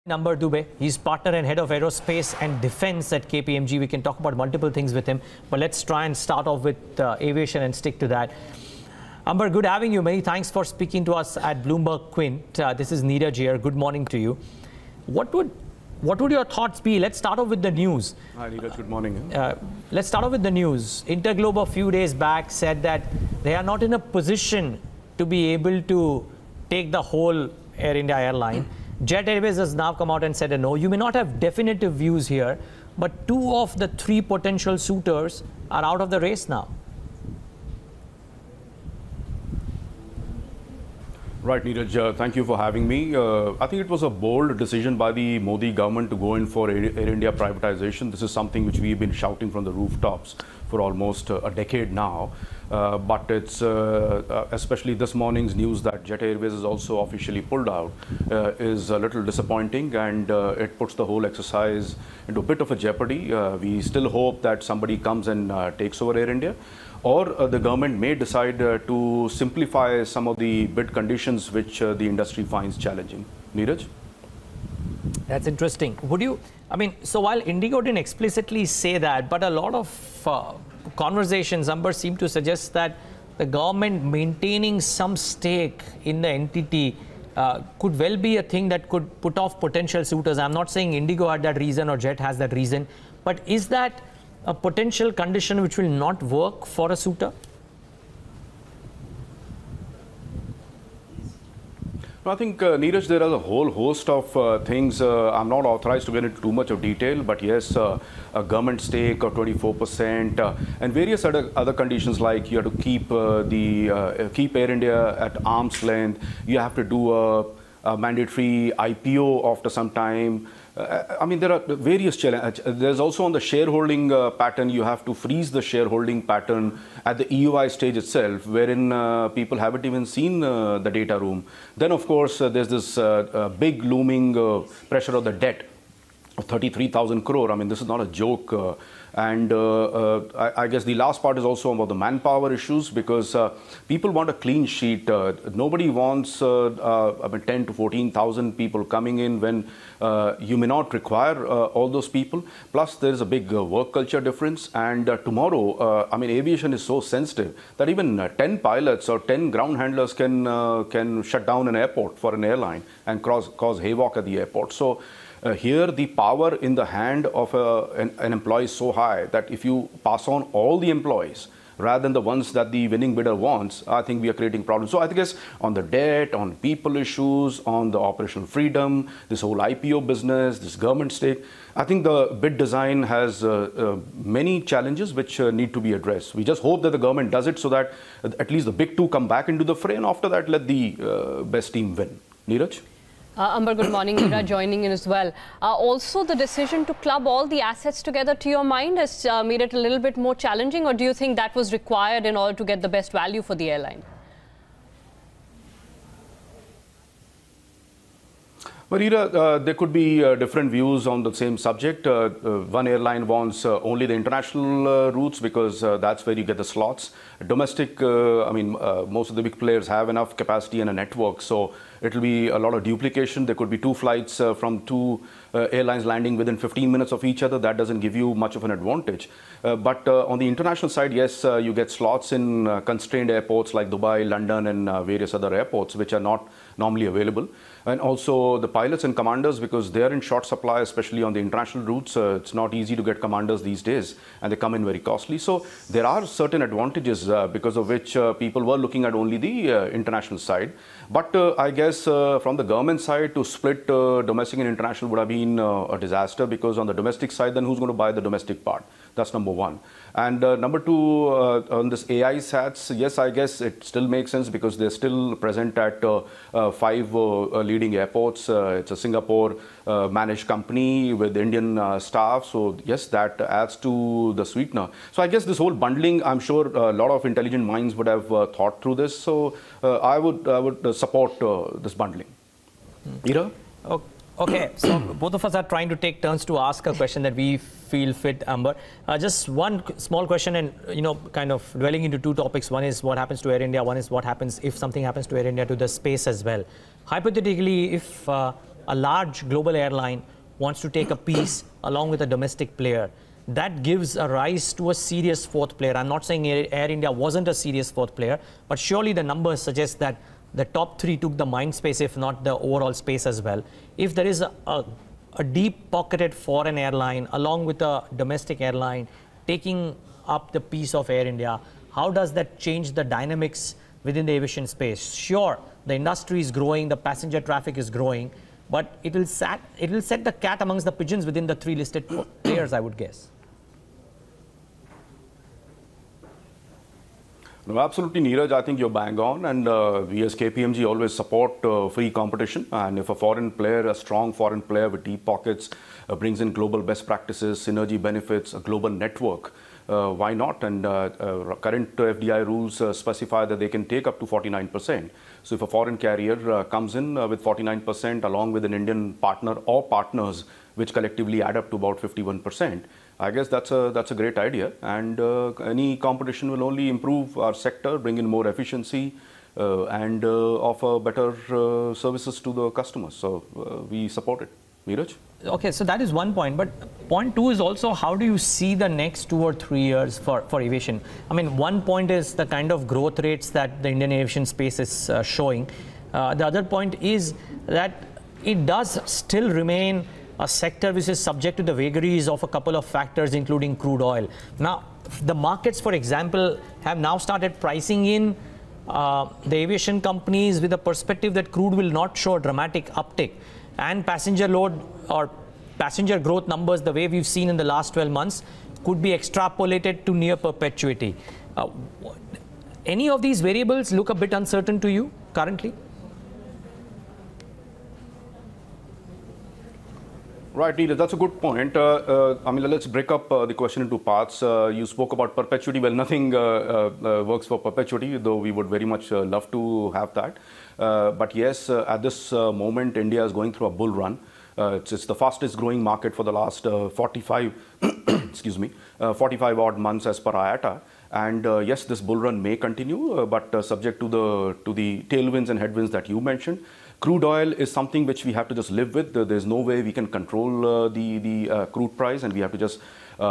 Amber Dubey. He's partner and head of aerospace and defense at KPMG. We can talk about multiple things with him, but let's try and start off with aviation and stick to that. Amber, good having you. Many thanks for speaking to us at Bloomberg Quint. This is Neeraj here. Good morning to you. What would your thoughts be? Let's start off with the news. Hi, Neeraj. Good morning. Let's start off with the news. Interglobe a few days back said that they are not in a position to be able to take the whole Air India airline. Jet Airways has now come out and said no. You may not have definitive views here, but 2 of the 3 potential suitors are out of the race now. Right, Neeraj, thank you for having me. I think it was a bold decision by the Modi government to go in for Air India privatization. This is something which we've been shouting from the rooftops for almost a decade now. But it's especially this morning's news that Jet Airways is also officially pulled out is a little disappointing, and it puts the whole exercise into a bit of a jeopardy. We still hope that somebody comes and takes over Air India, or the government may decide to simplify some of the bid conditions which the industry finds challenging. Neeraj? That's interesting. So while Indigo didn't explicitly say that, but a lot of conversations, Amber, seem to suggest that the government maintaining some stake in the entity could well be a thing that could put off potential suitors. I'm not saying Indigo had that reason or Jet has that reason, but is that a potential condition which will not work for a suitor? I think, Neeraj, there are a whole host of things. I'm not authorized to get into too much of detail, but yes, a government stake of 24% and various other conditions, like you have to keep Air India at arm's length. You have to do a mandatory IPO after some time. I mean, there are various challenges. There's also on the shareholding pattern, you have to freeze the shareholding pattern at the EOI stage itself, wherein people haven't even seen the data room. Then, of course, there's this big looming pressure of the debt of 33,000 crore. I mean, this is not a joke. I guess the last part is also about the manpower issues, because people want a clean sheet. Nobody wants 10 to 14,000 people coming in when you may not require all those people. Plus, there is a big work culture difference. And tomorrow, aviation is so sensitive that even 10 pilots or 10 ground handlers can shut down an airport for an airline and cause havoc at the airport. So here, the power in the hand of an employee is so high that if you pass on all the employees rather than the ones that the winning bidder wants, I think we are creating problems. So I guess on the debt, on people issues, on the operational freedom, this whole IPO business, this government stake, I think the bid design has many challenges which need to be addressed. We just hope that the government does it so that at least the big 2 come back into the fray, and after that, let the best team win. Neeraj? Amber, good morning. Meera joining in as well. Also, the decision to club all the assets together, to your mind, has made it a little bit more challenging, or do you think that was required in order to get the best value for the airline? Well, Ira, there could be different views on the same subject. One airline wants only the international routes, because that's where you get the slots. Domestic, most of the big players have enough capacity and a network, so it will be a lot of duplication. There could be 2 flights from 2 airlines landing within 15 minutes of each other. That doesn't give you much of an advantage. But on the international side, yes, you get slots in constrained airports like Dubai, London, and various other airports which are not normally available. And also the pilots and commanders, because they are in short supply, especially on the international routes. It's not easy to get commanders these days, and they come in very costly. So there are certain advantages because of which people were looking at only the international side. But I guess from the government side, to split domestic and international would have been a disaster, because on the domestic side, then who's going to buy the domestic part? That's number one. And number 2, on this AI SATs, yes, I guess it still makes sense, because they're still present at 5 leading airports. It's a Singapore managed company with Indian staff. So yes, that adds to the sweetener. So I guess this whole bundling, I'm sure a lot of intelligent minds would have thought through this. So I would support this bundling. Ira? Okay, so both of us are trying to take turns to ask a question that we feel fit, Amber. Just one small question, and kind of dwelling into 2 topics. One is what happens to Air India. One is what happens if something happens to Air India, to the space as well. Hypothetically, if a large global airline wants to take a piece along with a domestic player, that gives a rise to a serious fourth player. I'm not saying Air India wasn't a serious fourth player, but surely the numbers suggest that the top three took the mind space, if not the overall space as well. If there is a deep-pocketed foreign airline along with a domestic airline taking up the piece of Air India, how does that change the dynamics within the aviation space? Sure, the industry is growing, the passenger traffic is growing, but it will set the cat amongst the pigeons within the three listed players, I would guess. No, absolutely, Neeraj. I think you're bang on, and we as KPMG always support free competition. And if a foreign player, a strong foreign player with deep pockets, brings in global best practices, synergy benefits, a global network, why not? And current FDI rules specify that they can take up to 49%. So if a foreign carrier comes in with 49% along with an Indian partner or partners, which collectively add up to about 51%, I guess that's a great idea, and any competition will only improve our sector, bring in more efficiency, and offer better services to the customers. So we support it. Neeraj? Okay, so that is one point, but point two is also, how do you see the next 2 or 3 years for aviation? I mean, one point is the kind of growth rates that the Indian aviation space is showing. The other point is that it does still remain a sector which is subject to the vagaries of a couple of factors, including crude oil. Now, the markets, for example, have now started pricing in the aviation companies with the perspective that crude will not show a dramatic uptick, and passenger load or passenger growth numbers, the way we've seen in the last 12 months, could be extrapolated to near perpetuity. Any of these variables look a bit uncertain to you currently? Right, Neeraj, that's a good point. I mean, let's break up the question into parts. You spoke about perpetuity. Well, nothing works for perpetuity, though we would very much love to have that. But yes, at this moment, India is going through a bull run. It's the fastest growing market for the last 45, excuse me, 45 odd months as per IATA. And yes, this bull run may continue, but subject to the tailwinds and headwinds that you mentioned. Crude oil is something which we have to just live with. There's no way we can control the crude price, and we have to just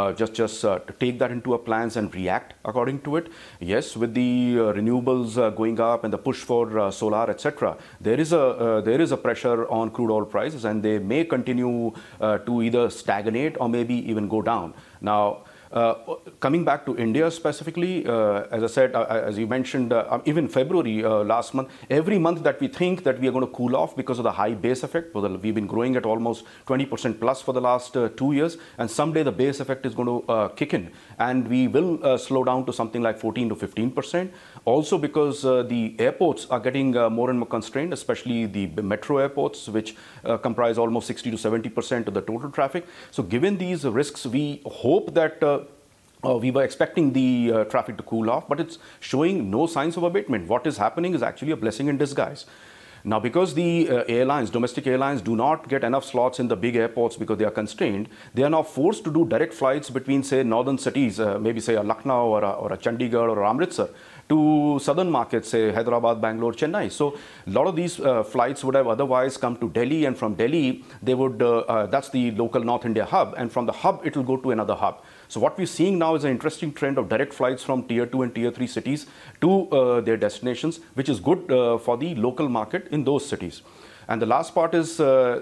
take that into our plans and react according to it. Yes, with the renewables going up and the push for solar, etc., there is a pressure on crude oil prices, and they may continue to either stagnate or maybe even go down. Now, coming back to India specifically, as I said, as you mentioned, even February last month, every month that we think that we are going to cool off because of the high base effect, we've been growing at almost 20% plus for the last 2 years, and someday the base effect is going to kick in, and we will slow down to something like 14 to 15%. Also because the airports are getting more and more constrained, especially the metro airports, which comprise almost 60 to 70% of the total traffic. So given these risks, we hope that we were expecting the traffic to cool off, but it's showing no signs of abatement. What is happening is actually a blessing in disguise. Now, because the domestic airlines do not get enough slots in the big airports because they are constrained, they are now forced to do direct flights between, say, northern cities, maybe say a Lucknow or a Chandigarh or Amritsar, to southern markets, say Hyderabad, Bangalore, Chennai. So a lot of these flights would have otherwise come to Delhi, and from Delhi, they would, that's the local North India hub, and from the hub, it will go to another hub. So what we're seeing now is an interesting trend of direct flights from tier 2 and tier 3 cities to their destinations, which is good for the local market in those cities. And the last part is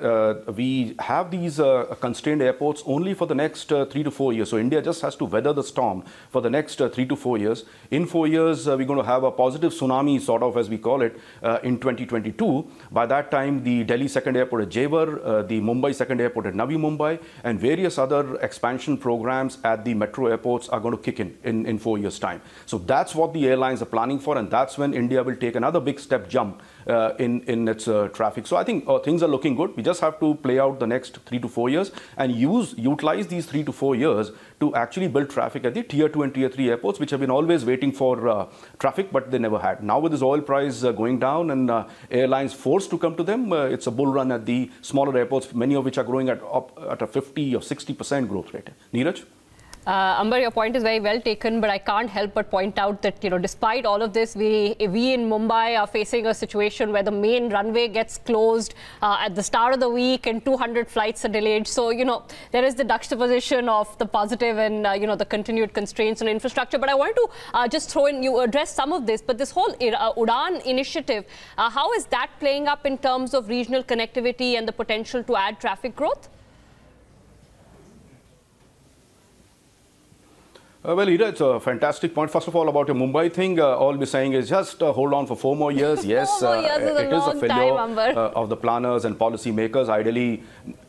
we have these constrained airports only for the next 3 to 4 years. So India just has to weather the storm for the next 3 to 4 years. In 4 years, we're going to have a positive tsunami, sort of, as we call it, in 2022. By that time, the Delhi second airport at Jewar, the Mumbai second airport at Navi Mumbai, and various other expansion programs at the metro airports are going to kick in 4 years' time. So that's what the airlines are planning for, and that's when India will take another big step jump in its traffic. So I think things are looking good. We just have to play out the next 3 to 4 years and utilize these 3 to 4 years to actually build traffic at the tier 2 and tier 3 airports, which have been always waiting for traffic, but they never had. Now with this oil price going down and airlines forced to come to them, it's a bull run at the smaller airports, many of which are growing at a 50 or 60% growth rate. Neeraj? Amber, your point is very well taken, but I can't help but point out that, despite all of this, we in Mumbai are facing a situation where the main runway gets closed at the start of the week and 200 flights are delayed. So, there is the juxtaposition of the positive and, the continued constraints on infrastructure. But I wanted to just throw in, you address some of this, but this whole Udaan initiative, how is that playing up in terms of regional connectivity and the potential to add traffic growth? Well, Ira, it's a fantastic point. First of all, about your Mumbai thing, all we're saying is just hold on for 4 more years. Yes, 4 more years is it is a failure of the planners and policy makers. Ideally,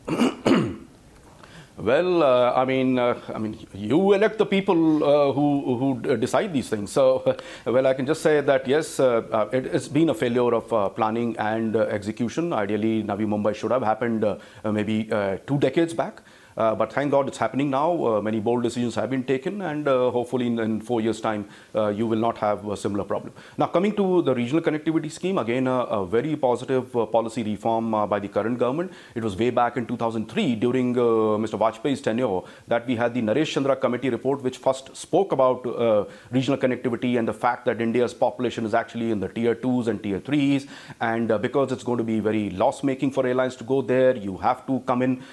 well, I mean, you elect the people who decide these things. So, well, I can just say that yes, it's been a failure of planning and execution. Ideally, Navi Mumbai should have happened maybe 2 decades back. But thank God it's happening now. Many bold decisions have been taken, and hopefully in 4 years' time, you will not have a similar problem. Now, coming to the regional connectivity scheme, again, a very positive policy reform by the current government. It was way back in 2003 during Mr. Vajpayee's tenure that we had the Naresh Chandra committee report, which first spoke about regional connectivity and the fact that India's population is actually in the tier 2s and tier 3s. And because it's going to be very loss-making for airlines to go there, you have to come in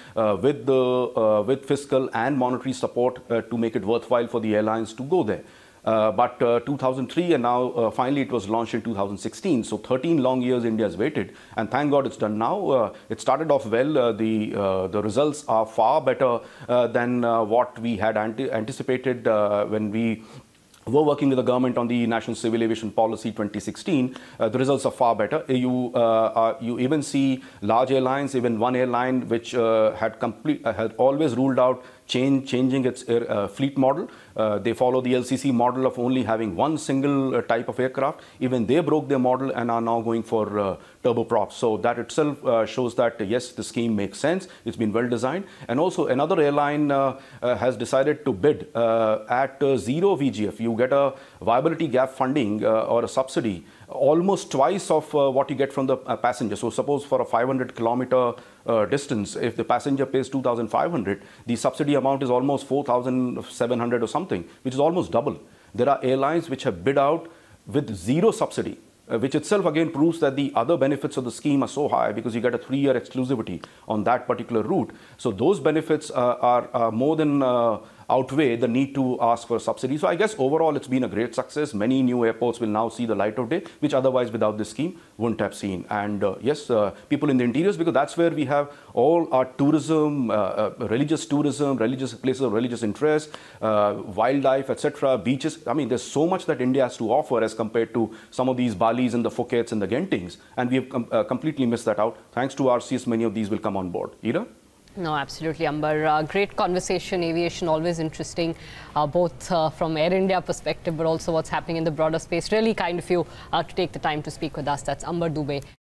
with fiscal and monetary support to make it worthwhile for the airlines to go there. But 2003 and now finally it was launched in 2016. So 13 long years India has waited, and thank God it's done now. It started off well. The results are far better than what we had anticipated when we were working with the government on the National Civil Aviation Policy 2016. The results are far better. You even see large airlines, even one airline which had always ruled out changing its fleet model. They follow the LCC model of only having one single type of aircraft. Even they broke their model and are now going for turboprops. So that itself shows that, yes, the scheme makes sense. It's been well designed. And also another airline has decided to bid at zero VGF. You get a viability gap funding or a subsidy almost twice of what you get from the passenger. So suppose for a 500-kilometer distance, if the passenger pays 2,500, the subsidy amount is almost 4,700 or something, which is almost double. There are airlines which have bid out with zero subsidy, which itself again proves that the other benefits of the scheme are so high because you get a 3-year exclusivity on that particular route. So those benefits are more than outweigh the need to ask for a subsidy. So I guess overall it's been a great success. Many new airports will now see the light of day, which otherwise without this scheme wouldn't have seen. And yes, people in the interiors, because that's where we have all our tourism, religious places of religious interest, wildlife, etc., beaches. I mean, there's so much that India has to offer as compared to some of these Balis and the Phukets and the Gentings. And we have completely missed that out. Thanks to RCS, many of these will come on board. Ira? No, absolutely, Amber. Great conversation. Aviation always interesting, both from Air India perspective, but also what's happening in the broader space. Really kind of you to take the time to speak with us. That's Amber Dubey.